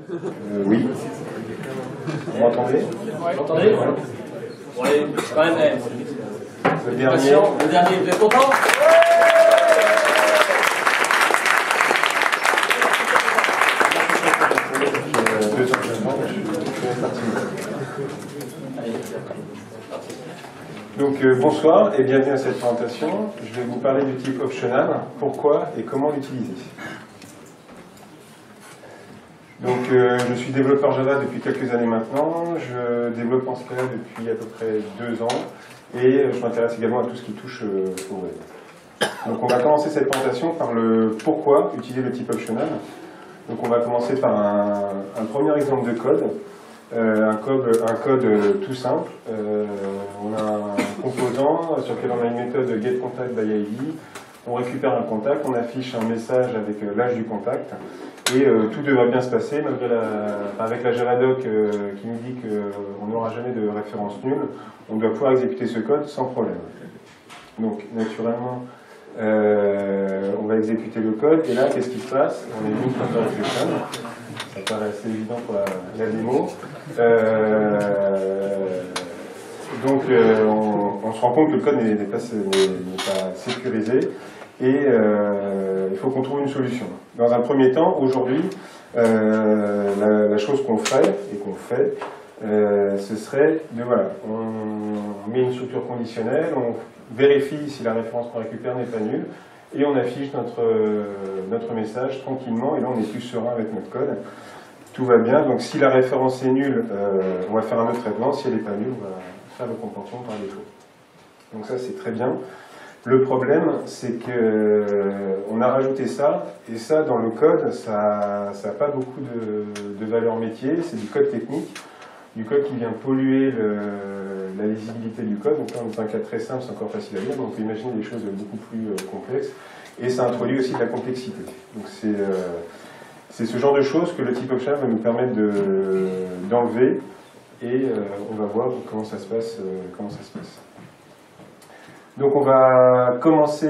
Oui. Vous m'entendez? Vous m'entendez? Bon, allez, quand même, le dernier. Le dernier, vous êtes content? Donc bonsoir et bienvenue à cette présentation. Je vais vous parler du type optional, pourquoi et comment l'utiliser. Donc je suis développeur Java depuis quelques années maintenant, je développe en Scala depuis à peu près 2 ans et je m'intéresse également à tout ce qui touche au web. Donc on va commencer cette présentation par le pourquoi utiliser le type optional. Donc on va commencer par un premier exemple de code. Un code tout simple. On a un composant sur lequel on a une méthode getContactById. On récupère un contact, on affiche un message avec l'âge du contact et tout devrait bien se passer malgré avec la Javadoc qui nous dit qu'on n'aura jamais de référence nulle. On doit pouvoir exécuter ce code sans problème. Donc naturellement, on va exécuter le code et là qu'est-ce qui se passe? On est mis contre execution. Ça paraît assez évident pour la démo. Donc on se rend compte que le code n'est pas sécurisé et il faut qu'on trouve une solution. Dans un premier temps, aujourd'hui, la chose qu'on ferait et qu'on fait, ce serait de on met une structure conditionnelle, on vérifie si la référence qu'on récupère n'est pas nulle et on affiche notre message tranquillement et là on est plus serein avec notre code. Tout va bien, donc si la référence est nulle, on va faire un autre traitement, si elle n'est pas nulle, on va faire le comportement par défaut. Donc ça c'est très bien. Le problème c'est qu'on a rajouté ça, et ça dans le code, ça n'a pas beaucoup de valeur métier, c'est du code technique, du code qui vient polluer la lisibilité du code. Donc là dans un cas très simple, c'est encore facile à lire, mais on peut imaginer des choses beaucoup plus complexes, et ça introduit aussi de la complexité. Donc c'est ce genre de choses que le type optional va nous permettre d'enlever et on va voir comment ça se passe. Donc on va commencer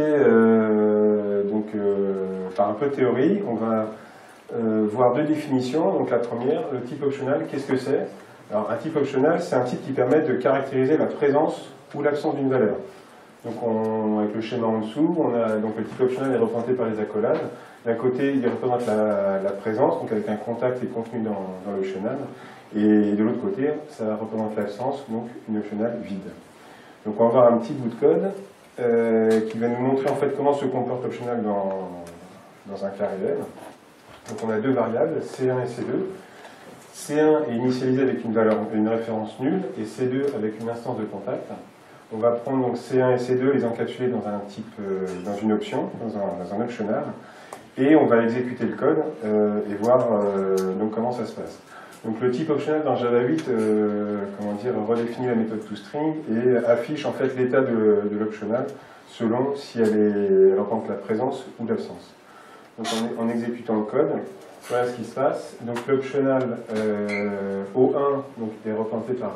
par un peu de théorie. On va voir 2 définitions. Donc la première, le type optional, qu'est-ce que c'est? Alors un type optional, c'est un type qui permet de caractériser la présence ou l'absence d'une valeur. Donc avec le schéma en dessous, donc le type optional est représenté par les accolades. D'un côté, il représente la présence, donc avec un contact qui est contenu dans l'optional. Et de l'autre côté, ça représente l'absence, donc une optional vide. Donc on va voir un petit bout de code qui va nous montrer en fait comment se comporte l'optional dans un cas réel. Donc on a 2 variables, C1 et C2. C1 est initialisé avec une référence nulle et C2 avec une instance de contact. On va prendre donc C1 et C2, les encapsuler dans un type, dans une option, dans un optional. Et on va exécuter le code et voir donc comment ça se passe. Donc le type optional dans Java 8 redéfinit la méthode toString et affiche en fait l'état de l'optional selon si elle représente la présence ou l'absence. Donc en exécutant le code, voilà ce qui se passe. Donc l'optional O1 est représenté par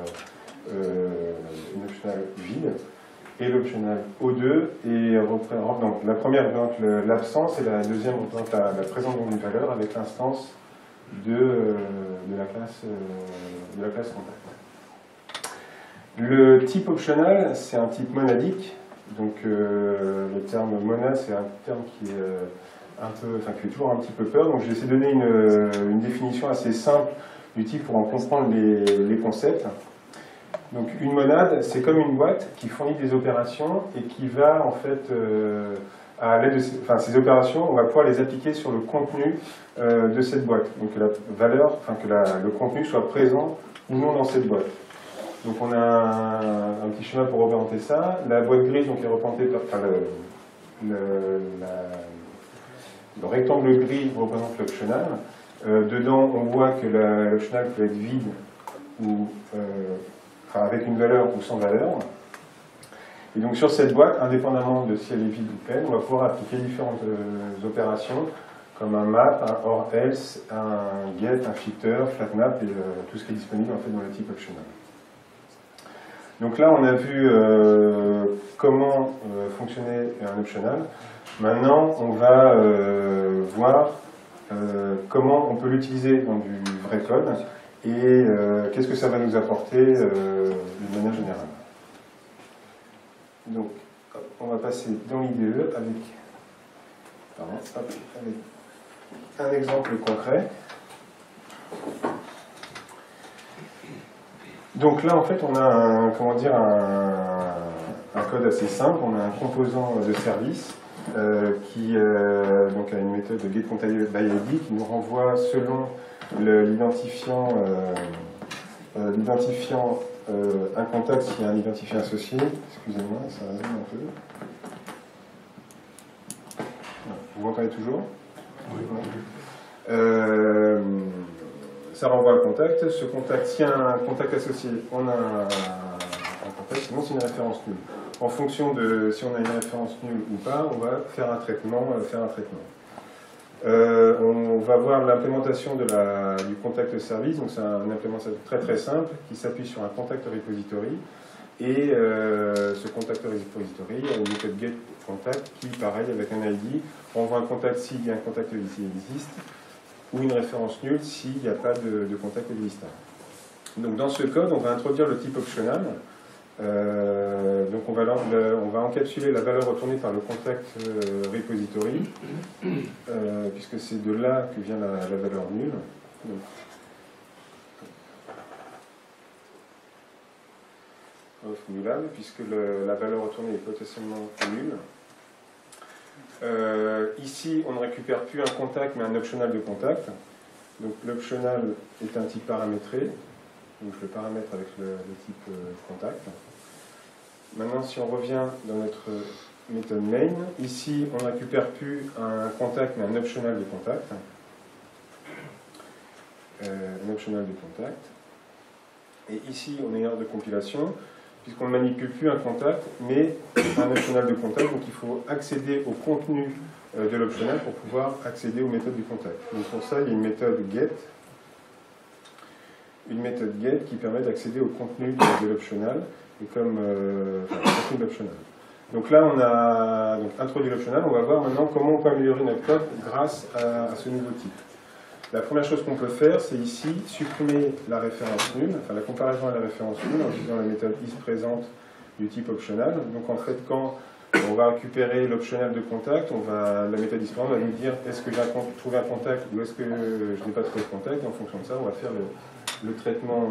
une optional vide. Et l'optional O2 donc la première représente l'absence et la deuxième représente la présence d'une valeur avec l'instance de la classe contact. Le type optional, c'est un type monadique. Donc le terme monade, c'est un terme qui fait toujours un petit peu peur. Donc je vais essayer de donner une définition assez simple du type pour en comprendre les concepts. Donc une monade, c'est comme une boîte qui fournit des opérations et qui va en fait, à l'aide de ces opérations, on va pouvoir les appliquer sur le contenu de cette boîte. Donc que la valeur, le contenu soit présent ou non dans cette boîte. Donc on a un petit schéma pour représenter ça. La boîte grise donc, est représentée par le rectangle gris représente l'optional. Dedans, on voit que l'optional peut être vide ou avec une valeur ou sans valeur. Et donc sur cette boîte, indépendamment de si elle est vide ou pleine, on va pouvoir appliquer différentes opérations comme un map, un or else, un get, un filter, flatmap et tout ce qui est disponible en fait dans le type optional. Donc là on a vu comment fonctionnait un optional. Maintenant on va voir comment on peut l'utiliser dans du vrai code, et qu'est-ce que ça va nous apporter d'une manière générale. Donc, on va passer dans l'IDE avec un exemple concret. Donc là, en fait, on a un code assez simple. On a un composant de service qui donc a une méthode de getContactById qui nous renvoie selon l'identifiant un contact s'il y a un identifiant associé. Excusez-moi, ça résonne un peu. Vous m'entendez toujours? Oui. Ça renvoie un contact. Ce contact, s'il y a un contact associé, on a un contact, sinon c'est une référence nulle. En fonction de si on a une référence nulle ou pas, on va faire un traitement. On va voir l'implémentation du contact service. Donc c'est une implémentation très très simple qui s'appuie sur un contact repository. Et ce contact repository a une méthode getContact qui, pareil, avec un ID, renvoie un contact s'il y a un contact qui existe, ou une référence nulle s'il n'y a pas de contact existant. Donc dans ce code, on va introduire le type optional. Donc on va encapsuler la valeur retournée par le contact repository, puisque c'est de là que vient la valeur nulle. Donc, nullable, puisque la valeur retournée est potentiellement nulle. Ici, on ne récupère plus un contact, mais un optional de contact. Donc l'optional est un type paramétré. Donc je le paramètre avec le type contact. Maintenant, si on revient dans notre méthode main, ici, on ne récupère plus un contact, mais un optional de contact. Et ici, on est en erreur de compilation, puisqu'on ne manipule plus un contact, mais un optional de contact. Donc il faut accéder au contenu de l'optional pour pouvoir accéder aux méthodes du contact. Donc pour ça, il y a une méthode get qui permet d'accéder au contenu de l'optional, et comme contenu de l'optional. Donc là, on a introduit l'optional. On va voir maintenant comment on peut améliorer notre code grâce à ce nouveau type. La première chose qu'on peut faire, c'est ici supprimer la référence nulle, enfin la comparaison à la référence nulle en utilisant la méthode isPresent du type optional. Donc en fait, quand on va récupérer l'optional de contact, la méthode isPresent va nous dire est-ce que j'ai trouvé un contact ou est-ce que je n'ai pas trouvé de contact. Et en fonction de ça, on va faire le traitement.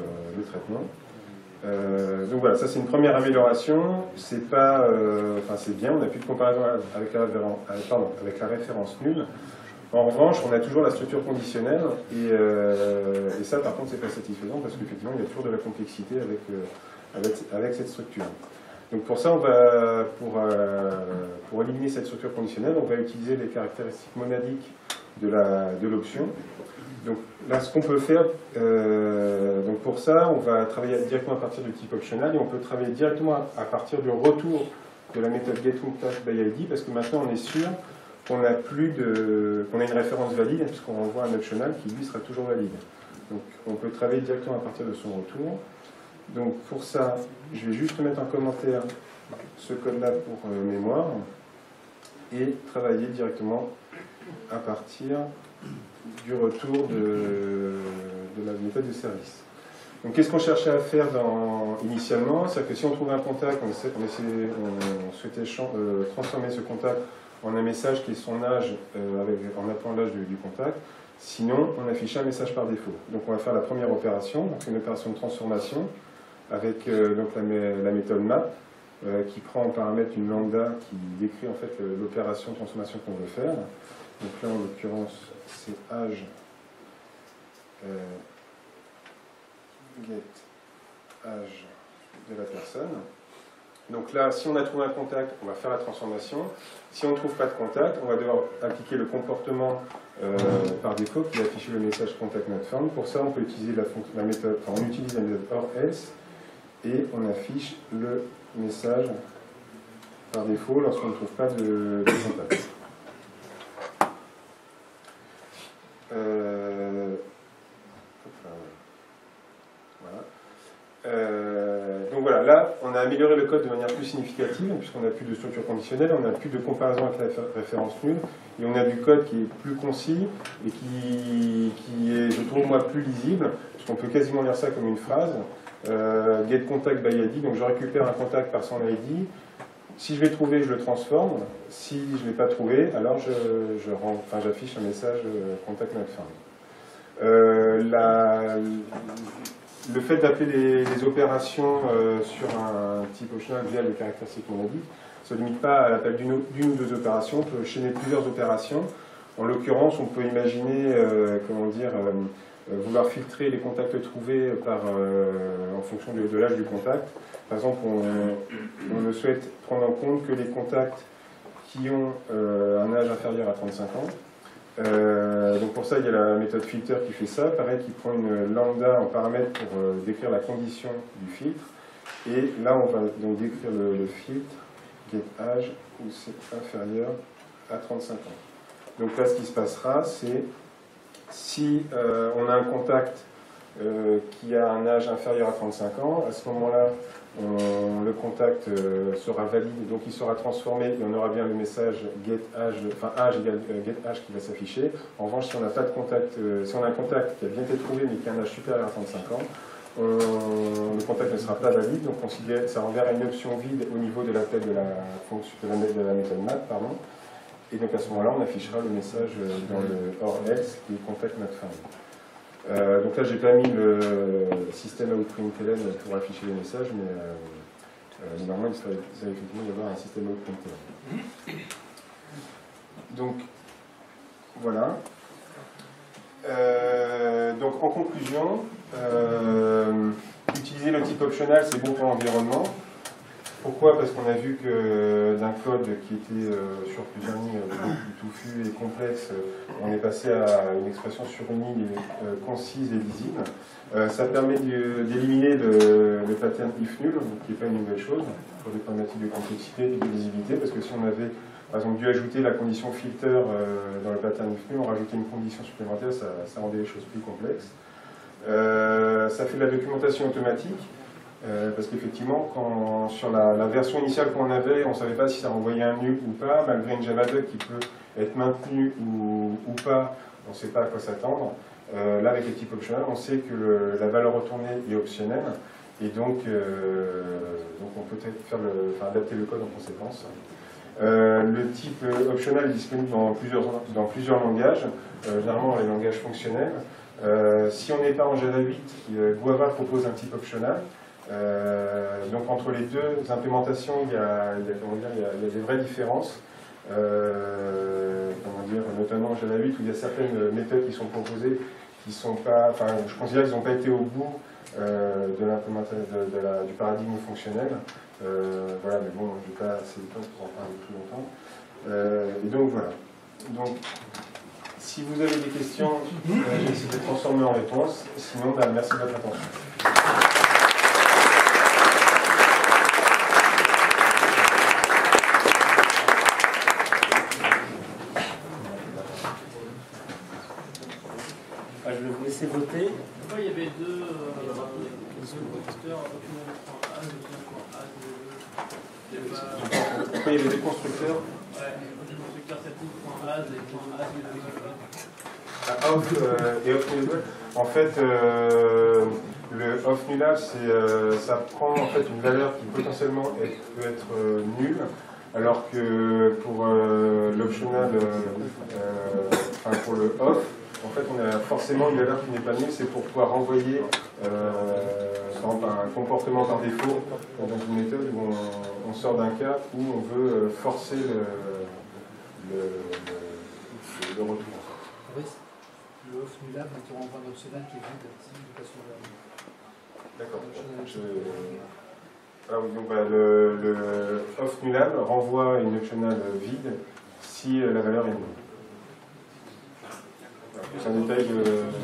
Donc voilà, ça c'est une première amélioration. C'est pas, c'est bien, on n'a plus de comparaison avec la référence nulle. En revanche, on a toujours la structure conditionnelle, et ça, par contre, c'est pas satisfaisant parce qu'effectivement, il y a toujours de la complexité avec cette structure. Donc pour ça, pour éliminer cette structure conditionnelle, on va utiliser les caractéristiques monadiques de l'option. Donc là, ce qu'on peut faire, donc pour ça, on va travailler directement à partir du type optional, et on peut travailler directement à partir du retour de la méthode getContactById, parce que maintenant, on est sûr qu'on a une référence valide, puisqu'on renvoie un optional qui, lui, sera toujours valide. Donc, on peut travailler directement à partir de son retour. Donc, pour ça, je vais juste mettre en commentaire ce code-là pour mémoire, et travailler directement à partir du retour de la méthode de service. Donc, qu'est-ce qu'on cherchait à faire initialement? C'est-à-dire que si on trouve un contact, on souhaitait transformer ce contact en un message qui est son âge en appelant l'âge du contact. Sinon, on affiche un message par défaut. Donc on va faire la première opération. C'est une opération de transformation avec la méthode map qui prend en paramètre une lambda qui décrit en fait l'opération de transformation qu'on veut faire. Donc là, en l'occurrence, c'est âge get âge de la personne. Donc là, si on a trouvé un contact, on va faire la transformation. Si on ne trouve pas de contact, on va devoir appliquer le comportement par défaut qui affiche le message contact not found. Pour ça, on peut utiliser la méthode or else, et on affiche le message par défaut lorsqu'on ne trouve pas de contact. Voilà. Donc voilà, là, on a amélioré le code de manière plus significative, puisqu'on n'a plus de structure conditionnelle, on n'a plus de comparaison avec la référence nulle, et on a du code qui est plus concis et qui est, je trouve, moi, plus lisible, puisqu'on peut quasiment lire ça comme une phrase. Get contact by ID, donc je récupère un contact par son ID. Si je l'ai trouvé, je le transforme. Si je ne l'ai pas trouvé, alors j'affiche un message contact not found. Le fait d'appeler les opérations sur un type optional via le caractéristique monadique ne se limite pas à l'appel d'une ou deux opérations, on peut chaîner plusieurs opérations. En l'occurrence, on peut imaginer vouloir filtrer les contacts trouvés en fonction de l'âge du contact. Par exemple, on ne souhaite prendre en compte que les contacts qui ont un âge inférieur à 35 ans. Donc pour ça, il y a la méthode filter qui fait ça, pareil, qui prend une lambda en paramètre pour décrire la condition du filtre. Et là, on va donc décrire le filtre, get âge, où c'est inférieur à 35 ans. Donc là, ce qui se passera, c'est si on a un contact qui a un âge inférieur à 35 ans, à ce moment-là, le contact sera valide, donc il sera transformé et on aura bien le message get âge, enfin âge égale get âge qui va s'afficher. En revanche, si on n'a pas de contact, si on a un contact qui a bien été trouvé mais qui a un âge supérieur à 35 ans, le contact ne sera pas valide, donc ça renverra une option vide au niveau de l'appel de la méthode map, pardon. Et donc à ce moment-là, on affichera le message dans le or else qui est contact not found. Donc là, j'ai pas mis le système outprintln pour afficher les messages, mais normalement, il va effectivement y avoir un système outprintln. Donc, voilà. Donc, en conclusion, utiliser le type optional, c'est bon pour l'environnement. Pourquoi? Parce qu'on a vu que d'un code qui était sur plusieurs lignes beaucoup plus touffu et complexe, on est passé à une expression sur une ligne concise et lisible. Ça permet d'éliminer le pattern if nul, qui n'est pas une nouvelle chose, pour des problématiques de complexité et de lisibilité, parce que si on avait par exemple dû ajouter la condition filter dans le pattern if nul, on rajoutait une condition supplémentaire, ça rendait les choses plus complexes. Ça fait de la documentation automatique. Parce qu'effectivement, sur la version initiale qu'on avait, on ne savait pas si ça renvoyait un nul ou pas, malgré une JavaDoc qui peut être maintenue ou pas, on ne sait pas à quoi s'attendre. Là, avec les types optionnels, on sait que la valeur retournée est optionnelle, et donc on peut adapter le code en conséquence. Le type optionnel est disponible dans plusieurs langages, généralement dans les langages fonctionnels. Si on n'est pas en Java 8, Guava propose un type optionnel. Donc entre les deux implémentations, il y a des vraies différences, notamment en Java 8 où il y a certaines méthodes qui sont proposées qui sont pas, je considère qu'ils n'ont pas été au bout du paradigme fonctionnel. Voilà, mais bon, je n'ai pas assez de temps pour en parler plus longtemps. Et donc voilà. Donc, si vous avez des questions, j'ai essayé de les transformer en réponses. Sinon, merci de votre attention. Je vais vous laisser voter. Pourquoi il y avait deux constructeurs, Pourquoi il y avait deux constructeurs? le constructeur statique.as et Off et off nullable. En fait, le off nullable, ça prend en fait une valeur qui potentiellement peut être nulle, alors que pour l'optional, pour le off, en fait, on a forcément une valeur qui n'est pas nulle, c'est pour pouvoir renvoyer par exemple, un comportement par défaut dans une méthode où on sort d'un cas où on veut forcer le retour. Le off nullable, on renvoie un optionnel qui est vide, si de façon D'accord. Ah oui, donc le off nullable renvoie une optionnelle vide si la valeur est nulle. C'est un détail de...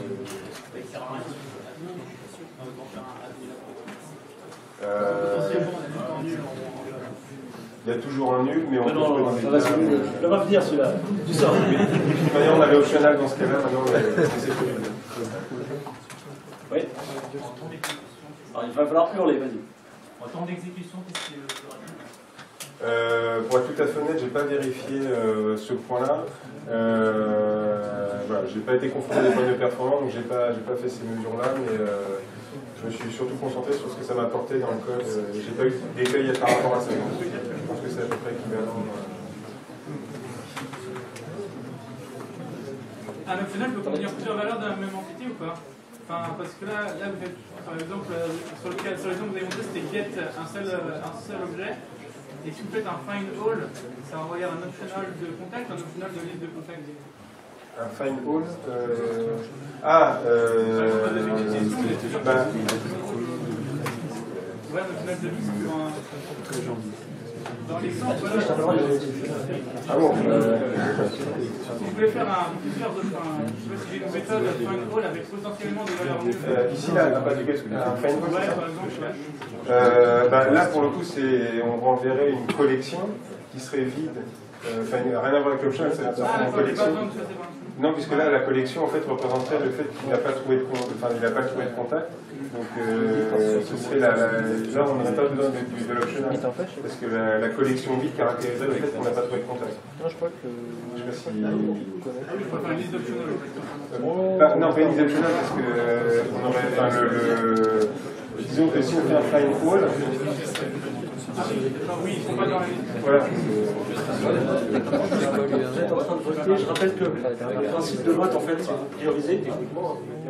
Il y a toujours un nul, mais on peut trouver dans les cas. Ça va venir celui-là. Tu sors. D'ailleurs, on avait optionnel dans ce cas-là, maintenant c'est plus. Oui. Alors, il va falloir hurler, vas-y. En temps d'exécution, qu'est-ce qui est Pour être tout à fait honnête, j'ai pas vérifié ce point-là. Voilà, j'ai pas été confronté à des problèmes de performance, donc j'ai pas fait ces mesures-là, mais je me suis surtout concentré sur ce que ça m'a apporté dans le code. J'ai pas eu d'écueil par rapport à ça. Je pense que c'est à peu près équivalent. Un optionnel peut contenir plusieurs valeurs de la même entité ou pas? Enfin, parce que là vous faites, par exemple, sur l'exemple que vous avez montré, c'était get un seul objet. Et si vous faites un find all, ça va envoyer un optional de contact, un optional de liste de contact. Un find all Ouais, un optional de liste pour un... Dans l'exemple, voilà. Ah bon Si vous voulez faire plusieurs autres, je sais pas si j'ai une méthode find all avec potentiellement des valeurs mieux. ici, là, pas du un find all, Ouais, c'est ça par exemple, ouais. Là, pour le coup, on renverrait une collection qui serait vide. Enfin, rien à voir avec l'option, c'est une collection. Non, puisque là, la collection, en fait, représenterait le fait qu'il n'a pas trouvé de contact. Enfin, il n'a pas trouvé de contact. Donc, ce serait là, on n'aurait pas besoin de l'option. Parce que la collection vide caractériserait le fait qu'on n'a pas trouvé de contact. Non, je crois que. Je sais pas si. Il faut faire une liste d'optional. Non, pas une liste optionnelle, parce que on aurait. Enfin, disons que si on fait un find all. Oui, ils sont pas dans la liste. Voilà. Vous êtes en train de voter. Je rappelle que le principe de vote, en fait, c'est de prioriser techniquement.